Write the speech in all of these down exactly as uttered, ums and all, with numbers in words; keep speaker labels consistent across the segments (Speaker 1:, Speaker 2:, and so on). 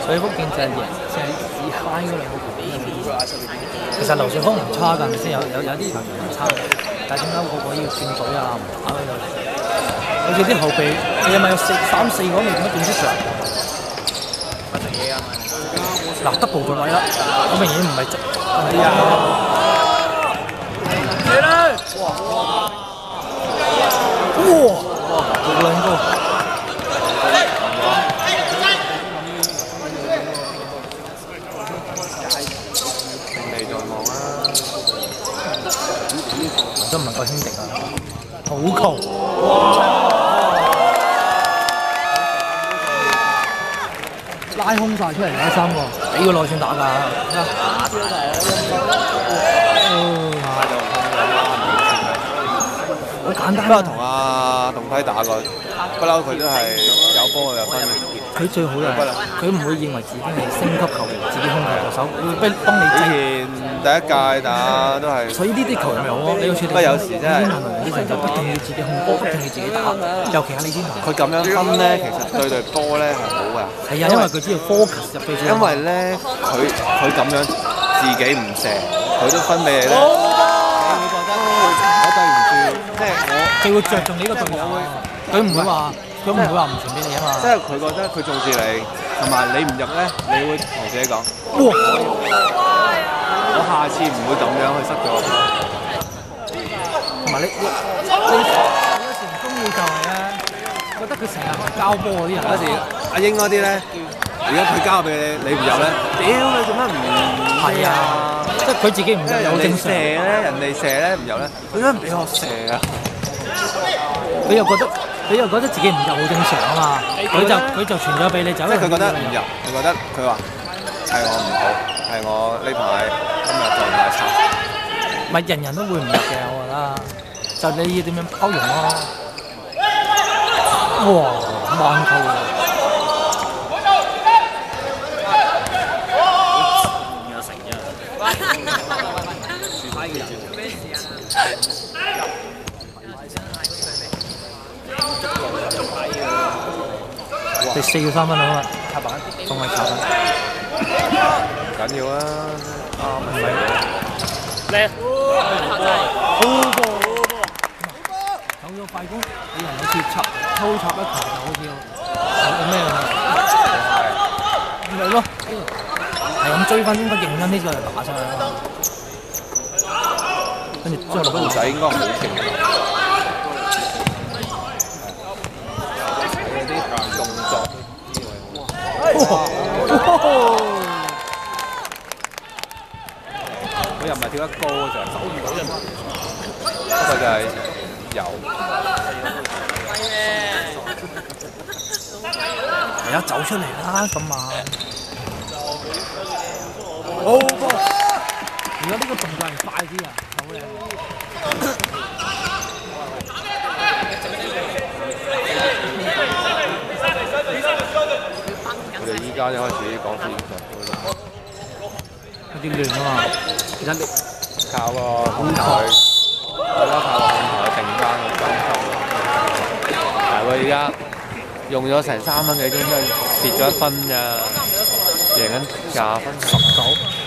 Speaker 1: 佢福建就係贏，就係只翻嗰兩個球員。其實劉順峰唔差㗎，係咪先？有有有啲球員唔差，但係點解個個要轉隊啊？唔打喺度？好似啲後備，你係咪有四三四個未點解轉出場？食嘢啊！嗱，得步個位啦，好明顯唔係。係啊！嚟啦！哇！哇！好撚高！都唔能夠輕敵啊！好球！拉空晒出嚟啦，三個，俾個內線打㗎。好簡單。不過
Speaker 2: 同阿棟輝打過，不嬲佢都係有波有分。
Speaker 1: 佢最好就係佢唔會認為自己係升級球員，自己控球手，會幫幫你
Speaker 2: 之前第一屆打都係。
Speaker 1: 所以呢啲球員咪好咯，你好似
Speaker 2: 不過有時真係
Speaker 1: 啲人就不斷要自己控波，不斷要自己打，尤其係李天華。
Speaker 2: 佢咁樣分咧，其實對隊波咧係好㗎。
Speaker 1: 係啊，因為佢知道 focus 入去。
Speaker 2: 因為咧，佢佢咁樣自己唔射，佢都分俾你咧。你會覺得我對唔住，即係我
Speaker 1: 佢會着重你個隊友，佢唔會話。佢唔會話唔傳俾你啊嘛！
Speaker 2: 即係佢覺得佢重視你，同埋你唔入咧，你會同自己講：哇！我下次唔會咁樣去失咗。
Speaker 1: 同埋你你你有時唔中意就係咧，覺得佢成日唔交波嗰啲人。
Speaker 2: 有時阿英嗰啲咧，如果佢交俾你，你唔入咧，屌你做乜唔係啊？
Speaker 1: 即係佢自己唔入有正射
Speaker 2: 咧，人哋射咧唔入咧，佢點解唔俾我射啊？
Speaker 1: 佢又覺得。佢又覺得自己唔入好正常啊嘛，佢就佢就傳咗俾你，就因為
Speaker 2: 佢覺得唔入，佢覺得佢話係我唔好，係我呢排今日狀態差。
Speaker 1: 咪人人都會唔入嘅，我覺得，就你要點樣包容咯。哇，慢球啊！有成啫，樹牌嘅人。第四個三分啊嘛，插板，仲係插板，
Speaker 2: 唔緊要啊，啱唔係
Speaker 1: 叻，好波好波，有咗快攻，你人好似插偷插一球就好似有咩啊？咪咯，係咁追翻應該認真啲再嚟打上去啦，跟住將落個
Speaker 2: 仔應該好勁。佢又唔係跳得高就走唔到人，不過就係有。
Speaker 1: 而家走出嚟啦，咁慢。
Speaker 2: 好波！
Speaker 1: 如果呢個動作係快啲啊，好靚。
Speaker 2: 佢哋依家就開始講戰術，
Speaker 1: 有啲亂啊嘛。其實你
Speaker 2: 靠個控台，大家靠個控台定翻個金球。但係佢而家用咗成三分幾鐘，真係跌咗一分咋，贏緊廿分十九。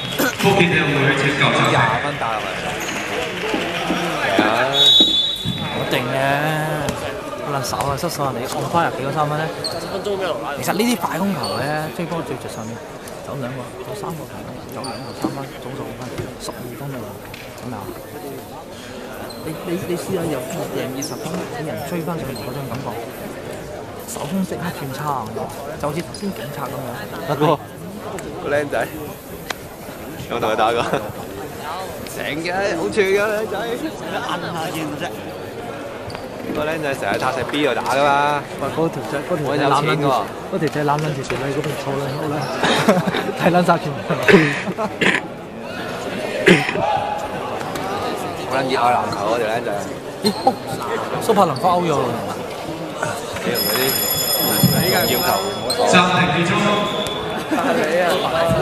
Speaker 2: 廿分打落嚟。係啊，
Speaker 1: 我定嘅。可能手啊失手人哋按翻入幾個三分咧。其實呢啲快攻球咧，追波最着上面走兩個，走三個球，走兩個三分，總數五分，十二分啊！咁啊，你你你試下由贏二十分，俾人追翻上嚟嗰種感覺，手風即刻轉差，就好似頭先警察咁樣。
Speaker 2: 阿哥，個僆仔，有冇同佢打過？成嘅，好串嘅僆仔，成日摁下見啫。個僆仔成日塔石 B 度打噶嘛，
Speaker 1: 喂，嗰條仔，嗰條仔攬撚住，嗰條仔攬撚住條女嗰邊錯啦，好啦，睇撚曬全部。
Speaker 2: 好撚熱愛籃球嗰條僆仔。
Speaker 1: 咦？蘇柏林發歐咗喎。
Speaker 2: 你同嗰啲要求冇
Speaker 3: 暫停結束。
Speaker 2: 你啊！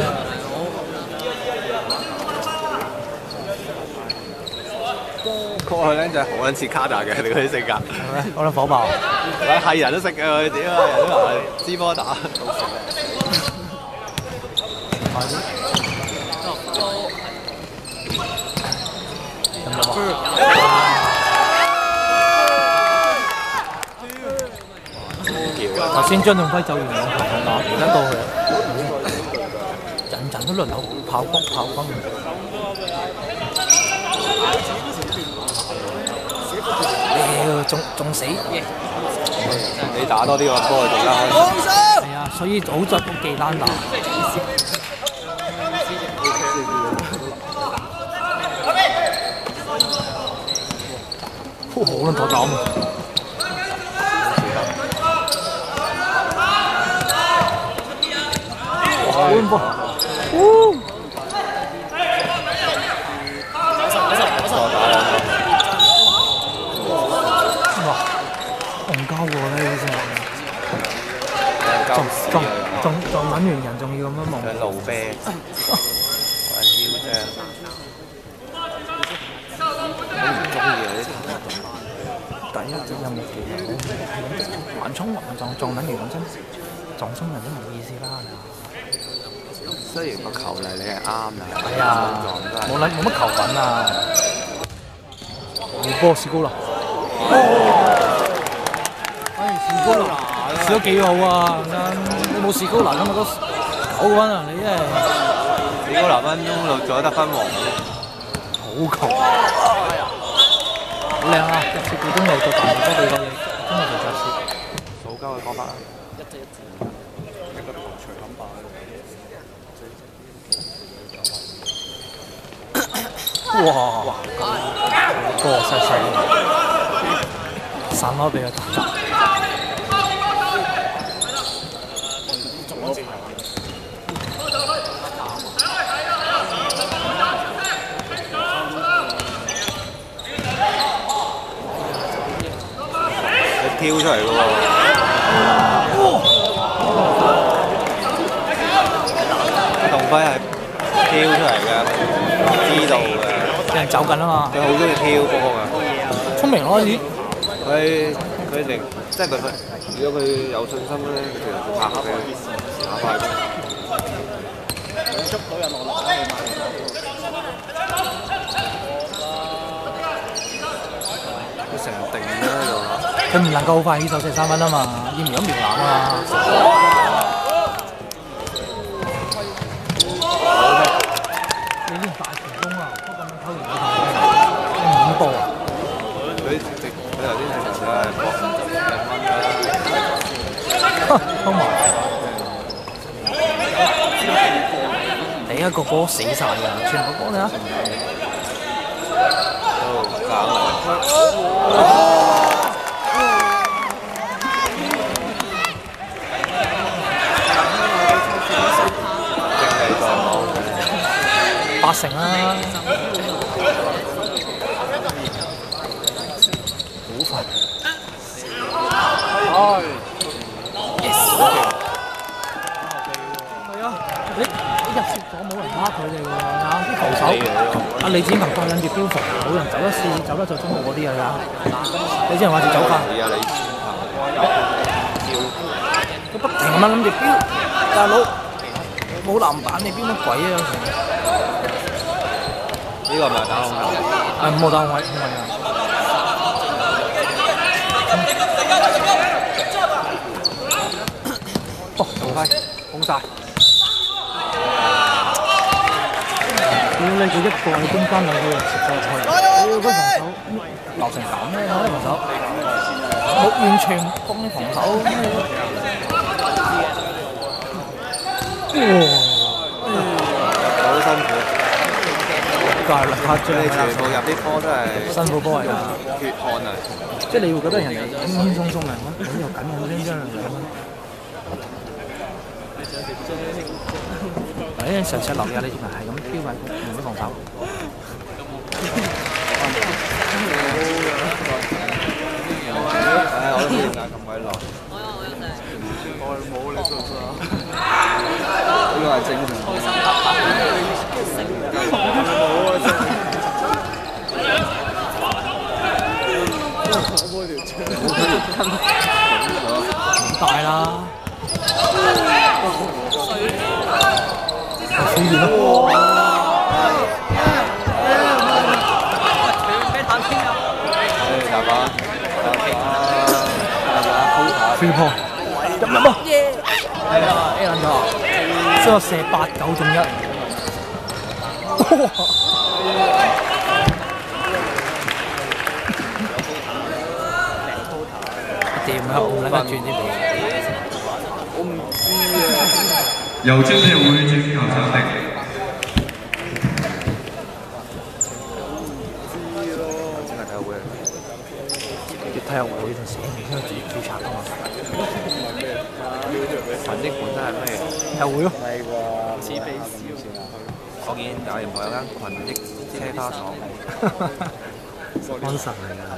Speaker 2: 個僆仔好撚似卡達嘅，你嗰啲性格。
Speaker 1: 係咩？可能火爆。
Speaker 2: 係人都識嘅佢，屌人都話支波打。
Speaker 1: 快啲。咁就頭先張棟輝走完兩球，打而家到佢，人人都輪流跑攻跑攻。屌，仲仲死！
Speaker 2: 你打多啲個波就更加開心。
Speaker 1: 係啊，所以好在都技單打。好撚多膽啊！好撚波！戇鳩喎呢啲真係，仲仲仲仲揾完人仲要咁樣望。
Speaker 2: 佢路啤，還腰啫。好唔中意啊！呢啲。
Speaker 1: 第一隻任務技能，橫衝橫撞撞撚完講真，撞衝人都冇意思啦。
Speaker 2: 雖然個球嚟你係啱啦，
Speaker 1: 係啊，冇撚冇乜球品啊！冇波士高啦。士高拿試得幾好啊！你冇士高拿咁咪得九分啊！你真係
Speaker 2: 士高拿分鐘落咗得分王，
Speaker 1: 好球，好靚啊！入次股東又做大多對個嘢，真係做雜事。
Speaker 2: 數鳩佢講法啦。一隻一隻，一個頭槌冧巴。
Speaker 1: 哇！個細細，散開俾佢打雜。
Speaker 2: 跳出嚟嘅喎，棟輝係跳出嚟嘅，知道嘅。
Speaker 1: 有人走緊啊嘛！
Speaker 2: 佢好中意跳波㗎。
Speaker 1: 聰明咯，呢
Speaker 2: 佢佢哋即係佢，如果佢有信心咧，佢其實會拍俾佢打快。捉到人落嚟。佢成日定咗喺度。
Speaker 1: 佢唔能夠好快起手射三分啊嘛，要瞄一瞄籃啊嘛。你連大前鋒啊，都咁樣偷完個頭，五波啊！
Speaker 2: 佢直佢頭先直情係搏
Speaker 1: 偷埋。第一個波死晒㗎，全部波你啊！
Speaker 2: 都搞嚟。八成啦，好快。Yes。係啊，你你入蝕咗冇人拉佢哋喎，啱啲防守。阿李子文掛緊住標防，冇人走得試，走得就中路嗰啲啊！你之前話住走法。 係啊，
Speaker 1: 你佢不停咁樣諗住標，大佬冇籃板，你標乜鬼啊？有時。
Speaker 2: 呢個咪係打控球？
Speaker 1: 係冇打控位，控位啊！哦，好快，攻晒！屌你，佢一個喺中間，兩個人食咗入去，屌佢防守流成咁咩？我啲防守冇完全攻啲防守。哇！
Speaker 2: 好辛苦。
Speaker 1: 大力拍張，
Speaker 2: 你全部入啲波都係
Speaker 1: 辛苦波嚟㗎，
Speaker 2: 血汗啊！
Speaker 1: 即係你會覺得人哋輕輕鬆鬆嘅，咁又緊緊張張兩分。誒，上上落嘅你咪係咁飆埋，唔好防守。
Speaker 2: 唉，我都唔知點解咁鬼耐。我冇你信唔信啊？呢個係正常。大啦！
Speaker 1: 破入入啊！係啊 A 撚咗，所以我射八九中一。掂啦，我撚得轉啲皮。我唔知啊。
Speaker 3: 由精協會轉球暫停。
Speaker 2: 真係體育會。
Speaker 1: 啲體育會就寫明應該註註冊㗎嘛。
Speaker 2: 神的本身係乜嘢？
Speaker 1: 體育會咯。
Speaker 2: 係啩？似鼻屎我見有人話有間群益車花廠。
Speaker 1: 安神嚟㗎。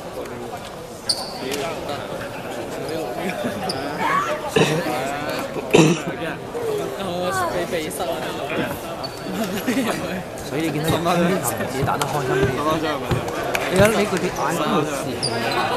Speaker 4: 俾鼻塞啊！
Speaker 1: 所以你見到啲球自己打得開心啲。你睇你嗰啲眼喺度士氣。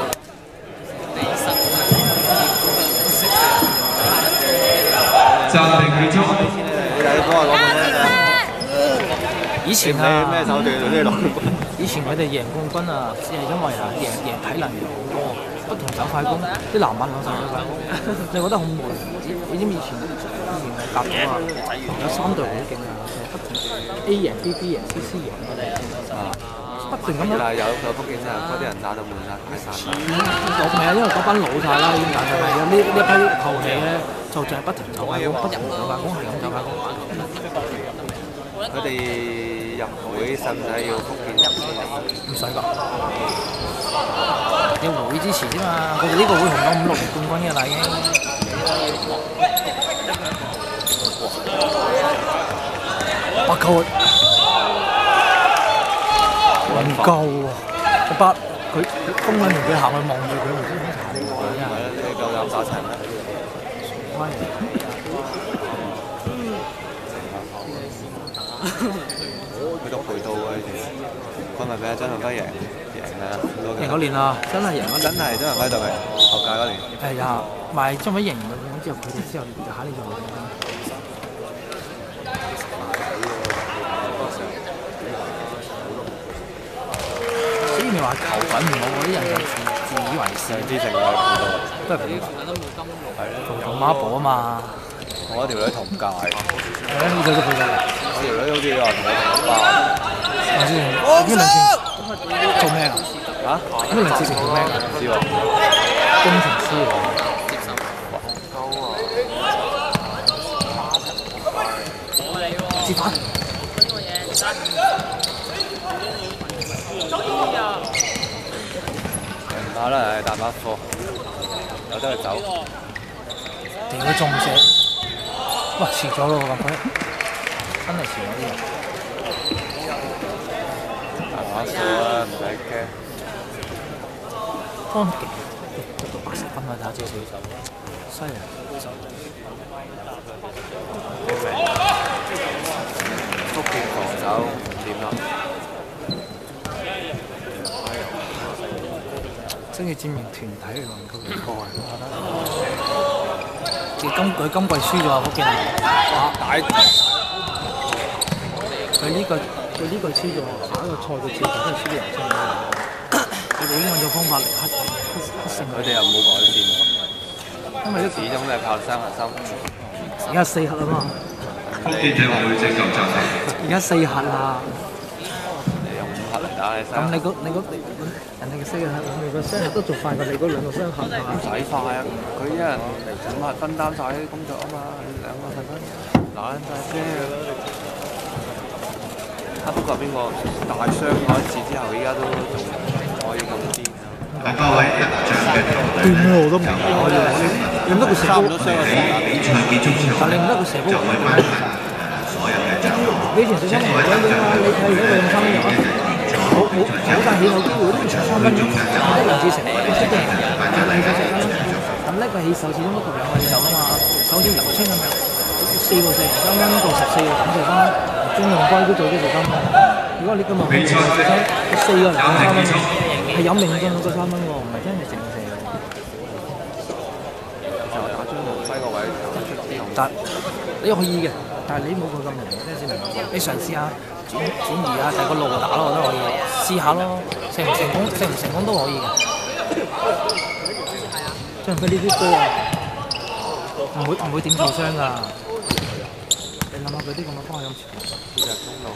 Speaker 3: 暫停結束。
Speaker 2: 你睇波係講緊咩？
Speaker 1: 以前啊，
Speaker 2: 咩手段嗰啲攞？
Speaker 1: 以前佢哋贏冠軍啊，只係因為啊贏贏體能贏好多，不同走快攻，啲男人攞手走快攻，你覺得好悶？你知唔知以前以前係夾咗啊？有三隊好勁啊，不停 A 贏 B B 贏 C C 贏啊，不斷咁樣。
Speaker 2: 但係有有福建真係嗰啲人打到悶晒，太散啦。
Speaker 1: 我唔係啊，因為嗰班老晒啦，已經打晒啦。有呢呢一批後起咧，就淨係不停走快攻，不停走快攻，係咁走快攻。
Speaker 2: 佢哋入會使唔使要福建入先？
Speaker 1: 唔使㗎，有會支持啫嘛。佢哋呢個會紅咗五六年冠軍嘅啦已經。八球唔夠喎，個八佢封緊條佢行去望住佢，唔知點查呢個真係。
Speaker 2: 你夠膽打齊咩？佢都賠到啊！呢條佢咪俾阿張達輝贏贏啊！
Speaker 1: 贏嗰年啊，真係贏嗰
Speaker 2: 真係張達輝對佢學界嗰年。
Speaker 1: 係啊，咪張偉贏完之後，佢哋之後就下呢種。所以咪話球品唔好，嗰啲人就自自以為是。
Speaker 2: 之前嘅輔導
Speaker 1: 都係輔導。係咯，做孖寶啊嘛。
Speaker 2: 同我條女同屆。
Speaker 1: 係啊，呢個都輔導。
Speaker 2: 條女好似話同我同班。
Speaker 1: 我知。邊兩次做咩啊？
Speaker 2: 嚇？
Speaker 1: 邊兩次做咩啊？
Speaker 2: 唔知喎。
Speaker 1: 工程師嚟。接反。
Speaker 2: 唔打啦，係大把貨，有得佢走。
Speaker 1: 屌佢中射，哇遲咗咯咁佢，真係遲咗啲人。
Speaker 2: 大把貨啦，唔使驚。
Speaker 1: 方極得到八十分啊！打至少，犀利。
Speaker 2: 福建防守點啊？
Speaker 1: 真係證明團體嚟講夠厲害，我覺得。佢今佢今季輸咗啊！福建啊，大佢呢個佢呢個輸咗，下一個賽佢自己都係輸啲人先。佢哋已經揾咗方法嚟克克克勝
Speaker 2: 佢哋又冇改善喎，
Speaker 1: 因為
Speaker 2: 始終都係靠三核心。
Speaker 1: 而家四核啊嘛。
Speaker 3: 福建體育會正球暫停。
Speaker 1: 而家四核啊！
Speaker 2: 你用五核嚟打你三。
Speaker 1: 咁你嗰你嗰人哋嘅四核，你個雙核都仲快過你嗰兩個雙核係嘛？
Speaker 2: 唔使快啊！佢一人五核分擔晒啲工作啊嘛，兩個分分攬晒啫。啊不過邊個大傷嗰一次之後，依家都仲可以咁癲。
Speaker 3: 各位得獎嘅球隊
Speaker 1: 斷我都唔明，你唔得佢射波，
Speaker 3: 比賽結束之後
Speaker 1: 但你唔得佢射波。
Speaker 3: 就會頒發所有嘅獎項。
Speaker 1: 你以前射三分球嘅嘛？你睇而家佢用三分球啊，冇冇冇大起有機會都唔射三分，一兩次射，出啲人兩次射啦。咁呢個起手始終都同兩個手啊嘛，手指油青咁樣，四個射三分到十四個咁射三分，中用龜都做咗射三分。如果你今日可以射三，四個人三分。係有命中嗰個三分喎，唔係真係正射。
Speaker 2: 就打張龍輝個位打出啲紅。
Speaker 1: 但你可以嘅，但係你冇佢咁明，真係先明。你嘗試下轉轉移下第個路打咯，我都可以試下咯。成唔成功，成唔成功都可以嘅。 張飛呢啲波啊，唔會唔會點受傷㗎？你諗下佢啲咁嘅方向前，
Speaker 2: 其實中路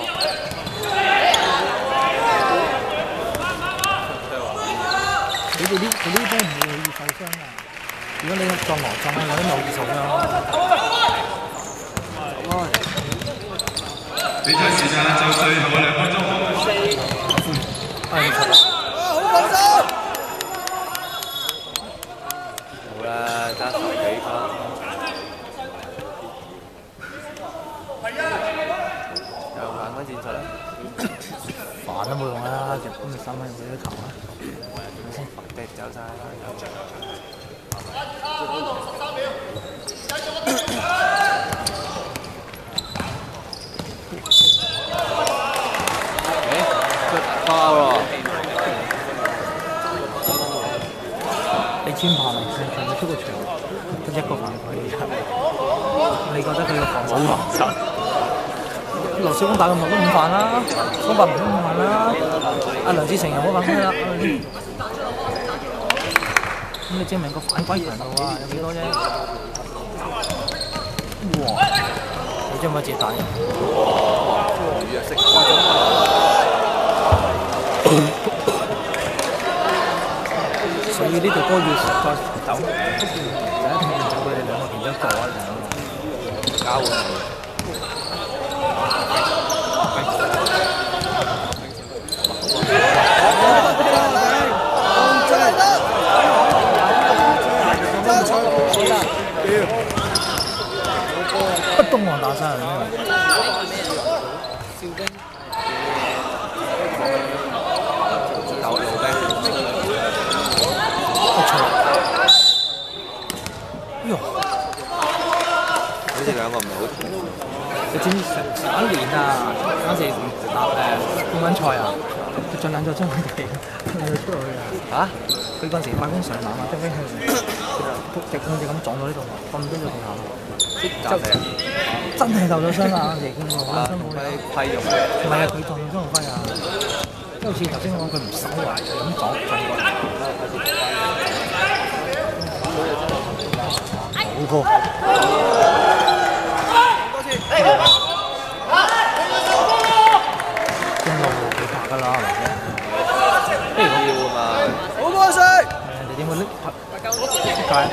Speaker 1: 佢哋呢佢呢啲波唔會好易受傷㗎。如果你撞羅撞啊，有啲咪好易受傷咯。
Speaker 3: 比賽時間就最後兩分鐘。
Speaker 1: 係唔錯。
Speaker 2: 好啦，得十幾分。又反翻戰術啦。
Speaker 1: 煩都冇用啦，入咁咪三分入幾多球啊？
Speaker 2: 踢走晒啦！誒，花喎！
Speaker 1: 你簽下嚟先，佢出個場得一個犯規嘅啫。你覺得佢個防守
Speaker 2: 冇防守？
Speaker 1: 羅小峰打咁耐都五犯啦，方伯明都五犯啦，阿梁志成又冇犯規啦。咁你證明個反規強度啊有幾多啫？哇！你知唔知自己打？
Speaker 2: 魚啊識
Speaker 1: 所以呢隊波要再走，就一定要走佢哋兩個變咗個啊兩個。
Speaker 2: 交換。
Speaker 1: 不東皇打晒嚟咩？
Speaker 2: 舊路兵。
Speaker 1: 我錯。喲！
Speaker 2: 好似兩個唔係好同。
Speaker 1: 你知唔知上上一年啊，嗰陣時打誒冠軍賽啊，佢盡量就將佢哋佢出去啊。
Speaker 2: 嚇？
Speaker 1: 佢嗰陣時快攻上籃啊，將飛向直控地咁撞到呢度，瞓咗咗地下。
Speaker 2: 就
Speaker 1: 真係受咗傷啊！嗰陣時見到好辛苦。
Speaker 2: 批用
Speaker 1: 唔係啊，佢撞張輝啊，即係好似頭先講佢唔守啊，咁撞撞過嚟。好波。中路佢拍㗎啦，係咪先？
Speaker 2: 要啊嘛。
Speaker 4: 好波水！
Speaker 1: 人哋點會拎拍？點解？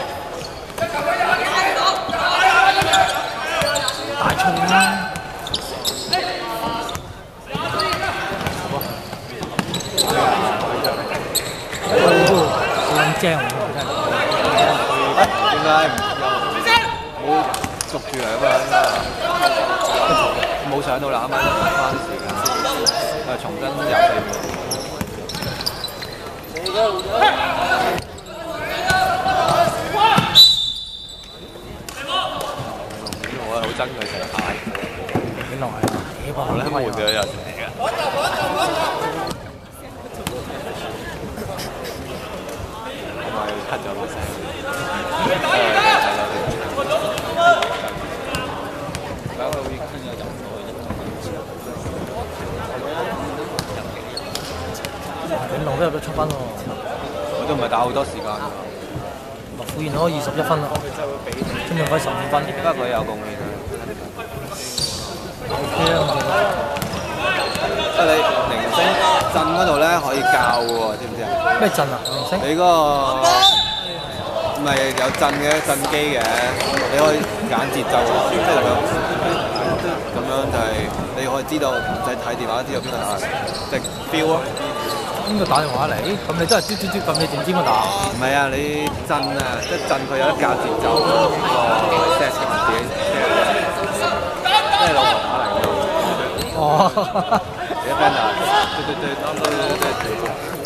Speaker 1: 大衝啦！好撚正喎，真係。
Speaker 2: 點解唔又冇續住嚟咁樣？冇上到啦，啱啱翻時間，誒重新入四秒。我係好憎佢成日嗌。
Speaker 1: 幾耐啊？幾百
Speaker 2: 咧換咗人嚟嘅。我咪 cut 咗把聲。
Speaker 1: 永龍都入咗七分喎。
Speaker 2: 我都唔係打好多時間㗎。
Speaker 1: 麥富賢攞二十一分啦，張明輝十五分。
Speaker 2: 不過佢有貢獻啊。
Speaker 1: O K 啊，我覺得。
Speaker 2: 即係你明星陣嗰度咧可以教嘅喎，知唔知啊？
Speaker 1: 咩陣啊？明星？
Speaker 2: 你嗰個唔係有陣嘅陣機嘅，你可以揀節奏，即係咁咁樣就係你可以知道唔使睇電話知道邊個打，即係 feel 咯。
Speaker 1: 邊個打電話嚟？咁你都係嘟嘟嘟咁，你點知我打？
Speaker 2: 唔係啊，你震啊，即係震佢有得教節奏個 set 自己 set 即係老婆打嚟㗎。
Speaker 1: 哦。
Speaker 2: 你 friend 啊，對對對對對對對。